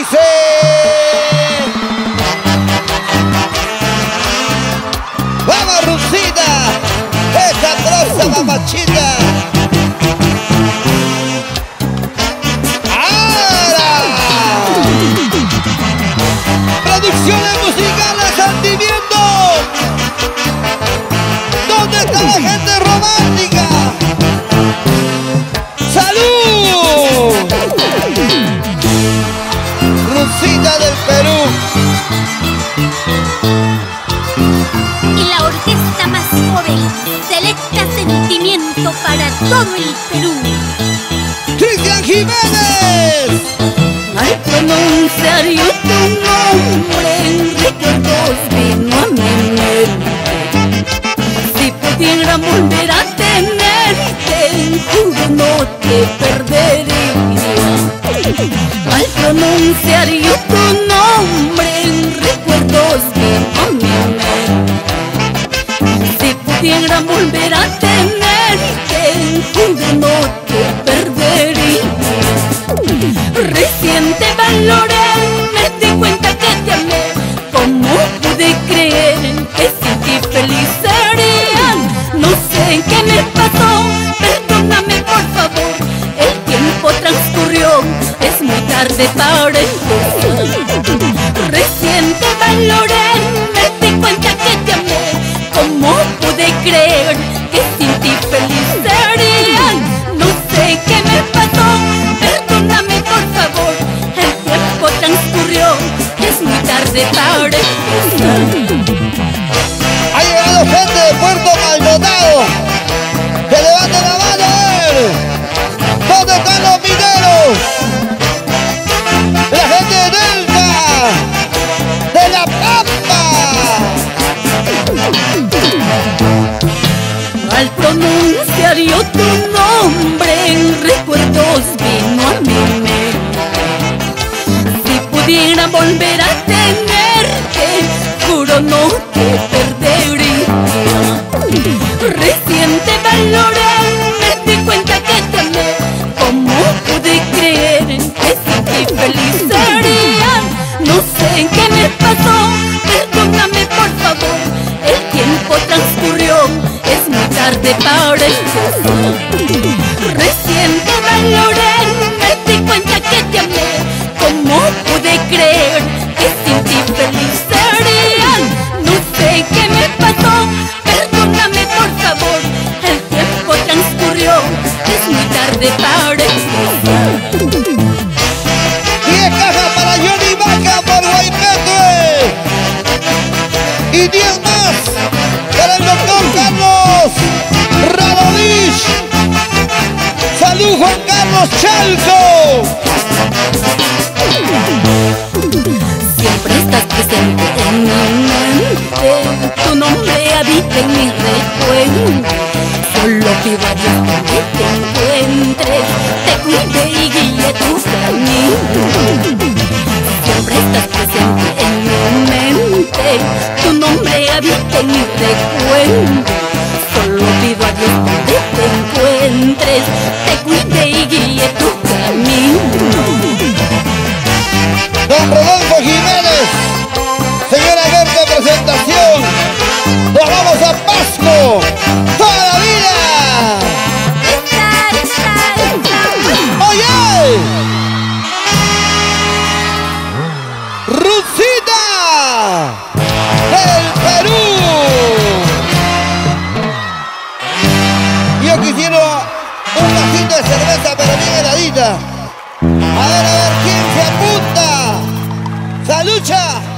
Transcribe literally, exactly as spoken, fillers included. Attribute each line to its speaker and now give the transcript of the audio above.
Speaker 1: dice. ¡Vamos, Rusita! ¡Esa troza, mamachita! ¡Ahora! Producciones musicales Sentimiento. ¿Dónde está la gente romántica? ¡Salud! Rusita del Perú.
Speaker 2: Y la orquesta más joven, Selecta Sentimiento para todo el Perú.
Speaker 1: ¡Cristian Jiménez!
Speaker 3: Al pronunciar yo tu nombre, recuerdos vino a mi mente. Si pudiera volver a tenerte, juro no te perdería. Al pronunciar yo tu nombre, recuerdos vino a mi mente. Si pudiera volver a tenerte, juro no te perdería. Recién te valoré, me di cuenta que te amé. ¿Cómo pude creer que sin ti feliz sería? No sé qué me pasó, perdóname por favor. El tiempo transcurrió, es muy tarde para empezar. Recién te valoré, me di cuenta que te amé. ¿Cómo pude creer que sin ti feliz sería? No sé qué me pasó, perdóname por favor. El tiempo transcurrió, es muy tarde para empezar.
Speaker 1: Ha llegado gente de Puerto Maldonado. ¡Que levanten la mano! ¿Dónde están los mineros? La gente de Delta, de La Pampa.
Speaker 3: Al pronunciar yo tu nombre, recuerdos vino a mi mente. Si pudiera volver a tenerte, juro no te perdería. Recién te valoré, me di cuenta que te amé. ¿Cómo pude creer que sin ti feliz sería? No sé qué me pasó, perdóname por favor. El tiempo transcurrió, es muy tarde para empezar. Recién te valoré, me di cuenta que te amé. ¿Cómo pude creer que sin ti feliz sería? No sé qué me pasó, perdóname por favor. El tiempo transcurrió, es muy tarde para empezar.
Speaker 1: diez cajas para Johnny Vaca por Guaypete. Y diez más para el doctor Carlos Radovich. ¡Salud, Juan Carlos Chalco!
Speaker 3: Siempre estás presente en mi mente, tu nombre habita en mi recuerdo. Solo pido a Dios que te encuentres, te cuide y guíe tu camino. Siempre estás presente en mi mente, tu nombre habita en mi recuerdo. Solo pido a Dios que te encuentres, te cuide y guíe tu camino.
Speaker 1: Don Rodolfo Jiménez, señora Berta, presentación. Nos vamos a Pasco, toda la vida.
Speaker 2: Estar, estar, estar.
Speaker 1: ¡Oye! ¡Rusita del Perú! Yo quisiera un vasito de cerveza, pero bien heladita. A ver, a ver, ¿quién se apunta? ¡Salucha!